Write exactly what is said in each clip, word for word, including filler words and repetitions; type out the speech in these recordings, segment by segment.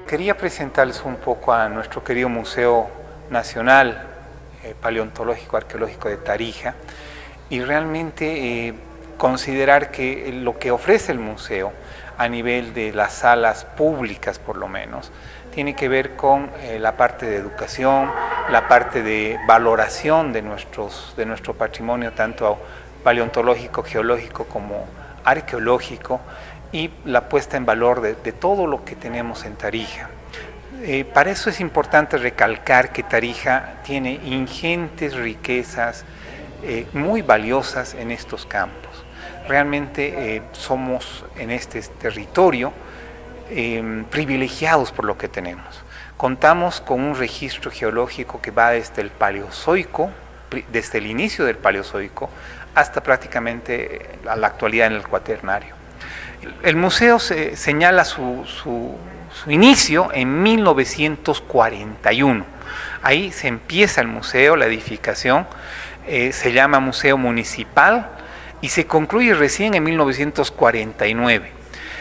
quería presentarles un poco a nuestro querido Museo Nacional eh, Paleontológico Arqueológico de Tarija y realmente eh, considerar que lo que ofrece el museo a nivel de las salas públicas por lo menos tiene que ver con eh, la parte de educación, la parte de valoración de, nuestros, de nuestro patrimonio tanto paleontológico, geológico como arqueológico, y la puesta en valor de, de todo lo que tenemos en Tarija. Eh, para eso es importante recalcar que Tarija tiene ingentes riquezas eh, muy valiosas en estos campos. Realmente eh, somos en este territorio eh, privilegiados por lo que tenemos. Contamos con un registro geológico que va desde el Paleozoico, desde el inicio del Paleozoico, hasta prácticamente a la actualidad en el Cuaternario. El museo se, señala su, su, su inicio en mil novecientos cuarenta y uno. Ahí se empieza el museo, la edificación, eh, se llama Museo Municipal y se concluye recién en mil novecientos cuarenta y nueve.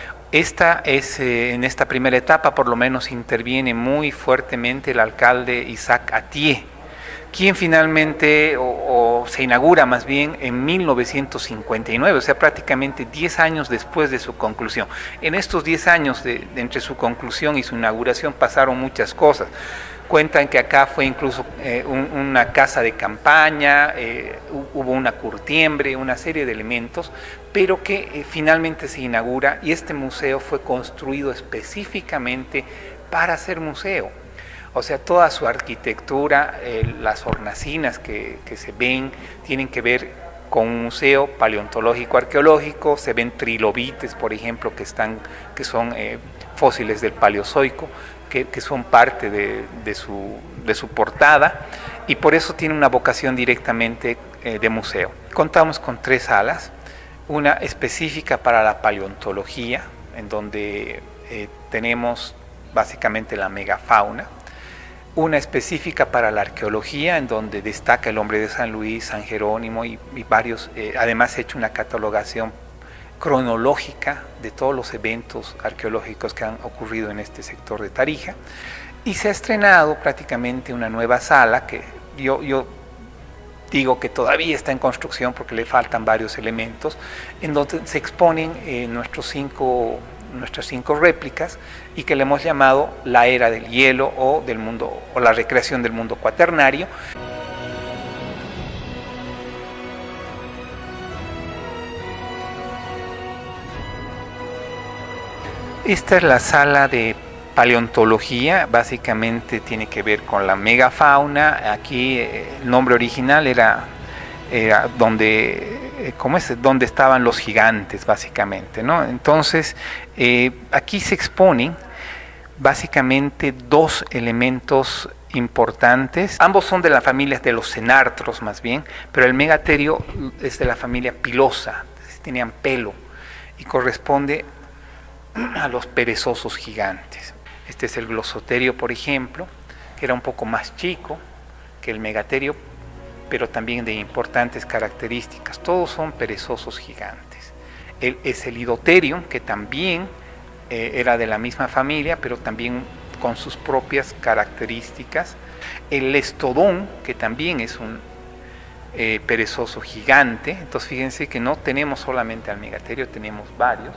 Esta es, eh, en esta primera etapa por lo menos interviene muy fuertemente el alcalde Isaac Atié, quien finalmente o, o se inaugura más bien en mil novecientos cincuenta y nueve, o sea, prácticamente diez años después de su conclusión. En estos diez años de, de entre su conclusión y su inauguración pasaron muchas cosas. Cuentan que acá fue incluso eh, un, una casa de campaña, eh, hubo una curtiembre, una serie de elementos, pero que eh, finalmente se inaugura y este museo fue construido específicamente para ser museo. O sea, toda su arquitectura, eh, las hornacinas que, que se ven, tienen que ver con un museo paleontológico arqueológico. Se ven trilobites, por ejemplo, que, están, que son eh, fósiles del Paleozoico, que, que son parte de, de, su, de su portada, y por eso tiene una vocación directamente eh, de museo. Contamos con tres salas, una específica para la paleontología, en donde eh, tenemos básicamente la megafauna, una específica para la arqueología, en donde destaca el hombre de San Luis, San Jerónimo y, y varios, eh, además he hecho una catalogación cronológica de todos los eventos arqueológicos que han ocurrido en este sector de Tarija, y se ha estrenado prácticamente una nueva sala que yo, yo digo que todavía está en construcción porque le faltan varios elementos, en donde se exponen eh, nuestros cinco nuestras cinco réplicas y que le hemos llamado la era del hielo o del mundo o la recreación del mundo cuaternario. Esta es la sala de paleontología, básicamente tiene que ver con la megafauna. Aquí el nombre original era, era donde, ¿cómo es? Donde estaban los gigantes, básicamente, ¿no? Entonces, eh, aquí se exponen básicamente dos elementos importantes. Ambos son de la familia de los cenartros, más bien, pero el megaterio es de la familia pilosa, tenían pelo, y corresponde a los perezosos gigantes. Este es el glosoterio, por ejemplo, que era un poco más chico que el megaterio, pero también de importantes características. Todos son perezosos gigantes. El Eselidotherium, que también eh, era de la misma familia, pero también con sus propias características. El Lestodon, que también es un eh, perezoso gigante. Entonces fíjense que no tenemos solamente al megaterio, tenemos varios.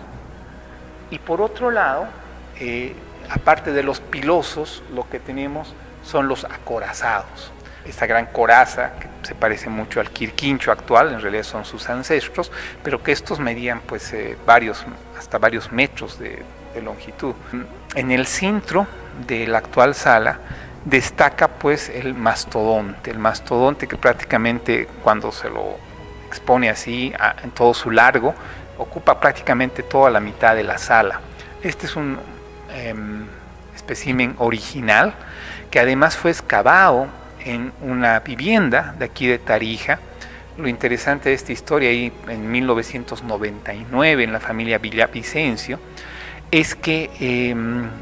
Y por otro lado, eh, aparte de los pilosos, lo que tenemos son los acorazados. Esta gran coraza, que se parece mucho al quirquincho actual, en realidad son sus ancestros, pero que estos medían pues, eh, varios, hasta varios metros de, de longitud. En el centro de la actual sala destaca pues, el mastodonte, el mastodonte que prácticamente cuando se lo expone así a, en todo su largo, ocupa prácticamente toda la mitad de la sala. Este es un eh, espécimen original que además fue excavado en una vivienda de aquí de Tarija. Lo interesante de esta historia, ahí en mil novecientos noventa y nueve, en la familia Villavicencio, es que eh,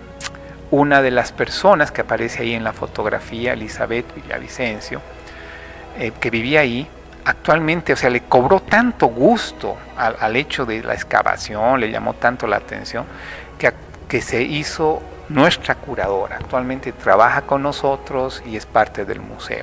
una de las personas que aparece ahí en la fotografía, Elizabeth Villavicencio, eh, que vivía ahí, actualmente, o sea, le cobró tanto gusto al, al hecho de la excavación, le llamó tanto la atención, que, que se hizo nuestra curadora. Actualmente trabaja con nosotros y es parte del museo.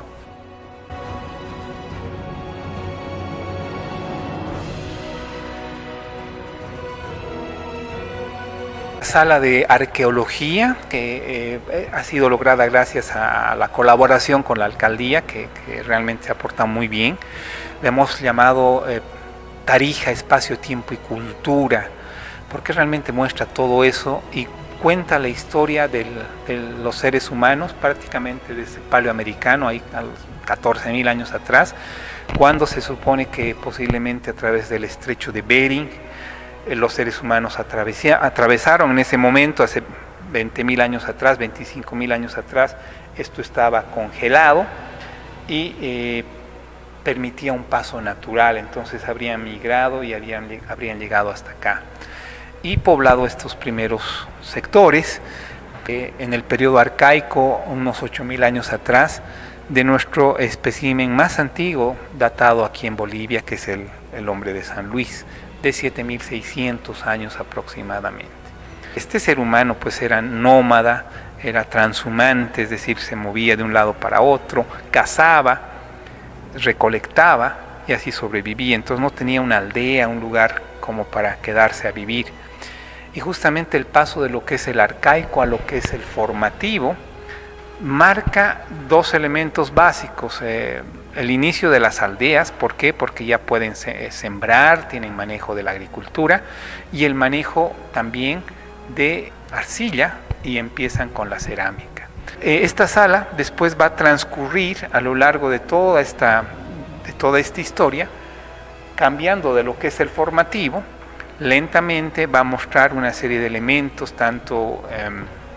Sala de arqueología que eh, ha sido lograda gracias a la colaboración con la alcaldía, que, que realmente se aporta muy bien. Le hemos llamado eh, Tarija, Espacio, Tiempo y Cultura, porque realmente muestra todo eso y cuenta la historia del, de los seres humanos prácticamente desde el paleoamericano, ahí a los catorce mil años atrás, cuando se supone que posiblemente a través del estrecho de Bering los seres humanos atravesaron en ese momento, hace veinte mil años atrás, veinticinco mil años atrás, esto estaba congelado y eh, permitía un paso natural, entonces habrían migrado y habrían, habrían llegado hasta acá y poblado estos primeros sectores eh, en el periodo arcaico, unos ocho mil años atrás, de nuestro espécimen más antiguo datado aquí en Bolivia, que es el, el hombre de San Luis, de siete mil seiscientos años aproximadamente. Este ser humano pues era nómada, era transhumante, es decir, se movía de un lado para otro, cazaba, recolectaba y así sobrevivía, entonces no tenía una aldea, un lugar como para quedarse a vivir. Y justamente el paso de lo que es el arcaico a lo que es el formativo marca dos elementos básicos. Eh, el inicio de las aldeas, ¿por qué? Porque ya pueden se, sembrar, tienen manejo de la agricultura y el manejo también de arcilla y empiezan con la cerámica. Eh, esta sala después va a transcurrir a lo largo de toda esta, de toda esta historia, cambiando de lo que es el formativo, lentamente va a mostrar una serie de elementos, tanto eh,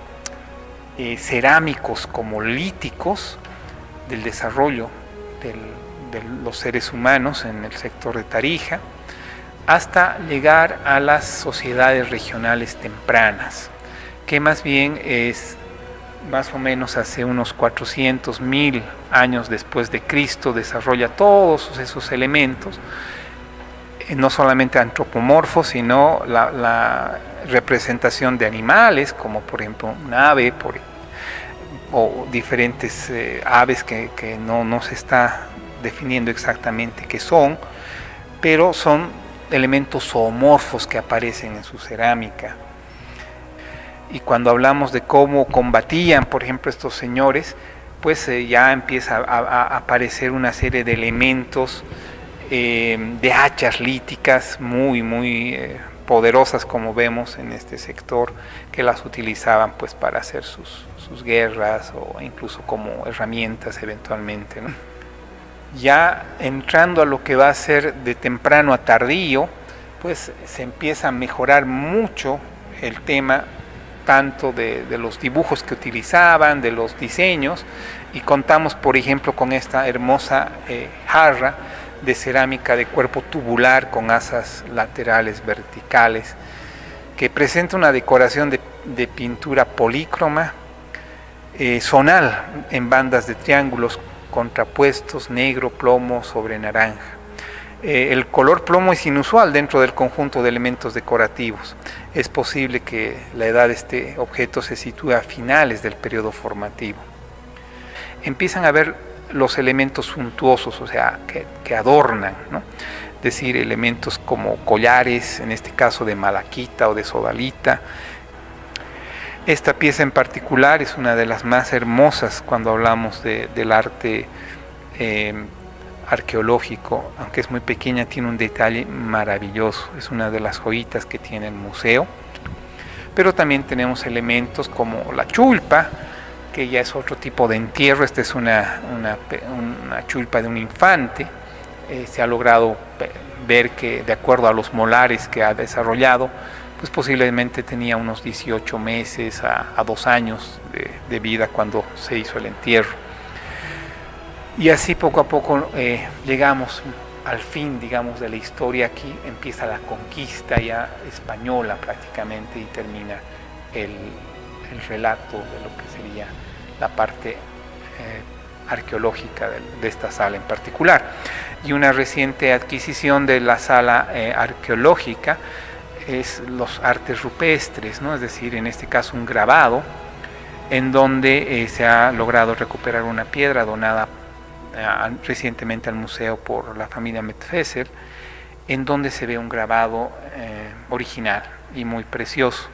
eh, cerámicos como líticos, del desarrollo del, de los seres humanos en el sector de Tarija, hasta llegar a las sociedades regionales tempranas, que más bien es más o menos hace unos cuatrocientos mil años después de Cristo, desarrolla todos esos elementos, no solamente antropomorfos, sino la, la representación de animales, como por ejemplo un ave, por, o diferentes eh, aves que, que no, no se está definiendo exactamente qué son, pero son elementos zoomorfos que aparecen en su cerámica. Y cuando hablamos de cómo combatían, por ejemplo, estos señores, pues eh, ya empieza a, a, a aparecer una serie de elementos eh, de hachas líticas muy, muy eh, poderosas, como vemos en este sector, que las utilizaban pues para hacer sus, sus guerras o incluso como herramientas eventualmente, ¿no? Ya entrando a lo que va a ser de temprano a tardío, pues se empieza a mejorar mucho el tema, tanto de, de los dibujos que utilizaban, de los diseños, y contamos por ejemplo con esta hermosa eh, jarra de cerámica de cuerpo tubular con asas laterales verticales, que presenta una decoración de, de pintura polícroma, eh, zonal, en bandas de triángulos contrapuestos, negro, plomo sobre naranja. Eh, el color plomo es inusual dentro del conjunto de elementos decorativos. Es posible que la edad de este objeto se sitúe a finales del periodo formativo. Empiezan a ver los elementos suntuosos, o sea, que, que adornan, ¿no? Es decir, elementos como collares, en este caso de malaquita o de sodalita. Esta pieza en particular es una de las más hermosas cuando hablamos de, del arte eh, arqueológico, aunque es muy pequeña, tiene un detalle maravilloso, es una de las joyitas que tiene el museo. Pero también tenemos elementos como la chulpa, que ya es otro tipo de entierro. Esta es una, una, una chulpa de un infante. Eh, se ha logrado ver que, de acuerdo a los molares que ha desarrollado, pues posiblemente tenía unos dieciocho meses a, a dos años de, de vida cuando se hizo el entierro. Y así poco a poco eh, llegamos al fin, digamos, de la historia. Aquí empieza la conquista ya española prácticamente y termina el, el relato de lo que sería la parte eh, arqueológica de, de esta sala en particular. Y una reciente adquisición de la sala eh, arqueológica es los artes rupestres, ¿no? Es decir, en este caso un grabado en donde eh, se ha logrado recuperar una piedra donada eh, recientemente al museo por la familia Medfeser, en donde se ve un grabado eh, original y muy precioso.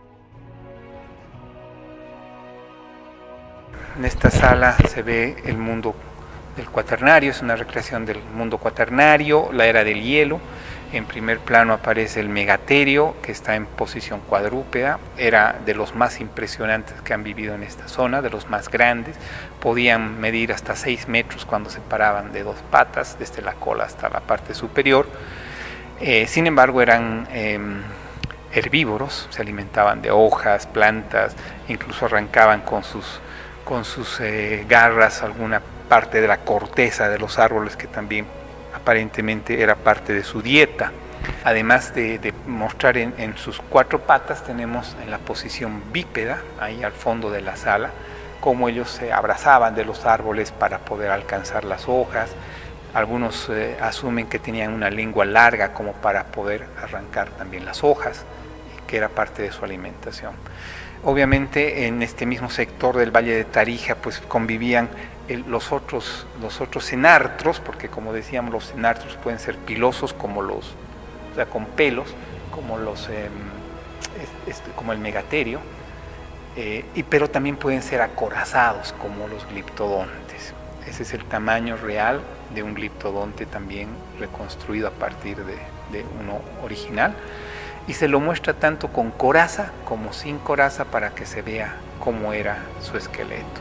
En esta sala se ve el mundo del cuaternario, es una recreación del mundo cuaternario, la era del hielo. En primer plano aparece el megaterio, que está en posición cuadrúpeda, era de los más impresionantes que han vivido en esta zona, de los más grandes, podían medir hasta seis metros cuando se paraban de dos patas, desde la cola hasta la parte superior. Eh, sin embargo, eran eh, herbívoros, se alimentaban de hojas, plantas, incluso arrancaban con sus, con sus eh, garras alguna parte de la corteza de los árboles, que también aparentemente era parte de su dieta. Además de, de mostrar en, en sus cuatro patas, tenemos en la posición bípeda, ahí al fondo de la sala, cómo ellos se abrazaban de los árboles para poder alcanzar las hojas. Algunos eh, asumen que tenían una lengua larga como para poder arrancar también las hojas, que era parte de su alimentación. Obviamente en este mismo sector del Valle de Tarija pues convivían el, los, otros, los otros enartros, porque como decíamos los enartros pueden ser pilosos como los, o sea, con pelos, como, los, eh, este, como el megaterio, eh, y, pero también pueden ser acorazados como los gliptodontes. Ese es el tamaño real de un gliptodonte también reconstruido a partir de, de uno original. Y se lo muestra tanto con coraza como sin coraza para que se vea cómo era su esqueleto.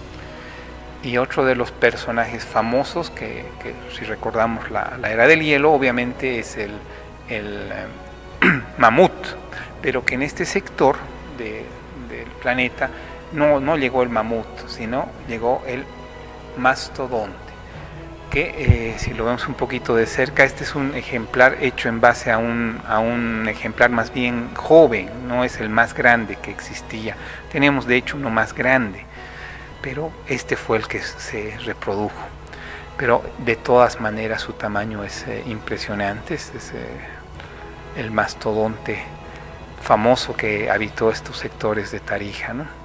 Y otro de los personajes famosos, que, que si recordamos la, la era del hielo, obviamente es el, el eh, mamut, pero que en este sector de, del planeta no, no llegó el mamut, sino llegó el mastodonte, que eh, si lo vemos un poquito de cerca, este es un ejemplar hecho en base a un, a un ejemplar más bien joven, no es el más grande que existía. Tenemos de hecho uno más grande, pero este fue el que se reprodujo. Pero de todas maneras su tamaño es eh, impresionante, este es eh, el mastodonte famoso que habitó estos sectores de Tarija, ¿no?